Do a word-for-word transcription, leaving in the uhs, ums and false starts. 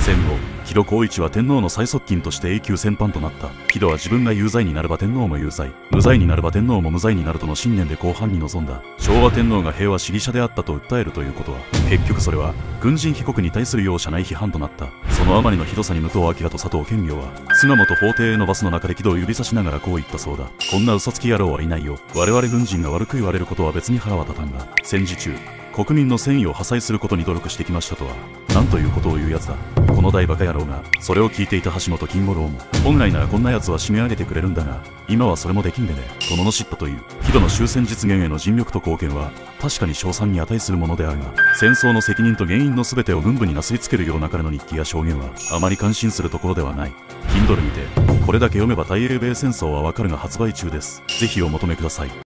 戦後木戸光一は天皇の最側近として永久戦犯となった。木戸は自分が有罪になれば天皇も有罪、無罪になれば天皇も無罪になるとの信念で公判に臨んだ。昭和天皇が平和主義者であったと訴えるということは、結局それは軍人被告に対する容赦ない批判となった。そのあまりのひどさに武藤明と佐藤賢明は菅本法廷へのバスの中で木戸を指差しながらこう言ったそうだ。こんな嘘つき野郎はいないよ。我々軍人が悪く言われることは別に腹は立たんが、戦時中国民の戦意を破砕することに努力してきましたとはなんということを言うやつだ。この大バカ野郎が。それを聞いていた橋本金五郎も、本来ならこんな奴は締め上げてくれるんだが今はそれもできんでねと罵ったという。木戸の終戦実現への尽力と貢献は確かに称賛に値するものであるが、戦争の責任と原因の全てを軍部になすりつけるような彼の日記や証言はあまり感心するところではない。 Kindle にてこれだけ読めば大英米戦争はわかるが発売中です。ぜひお求めください。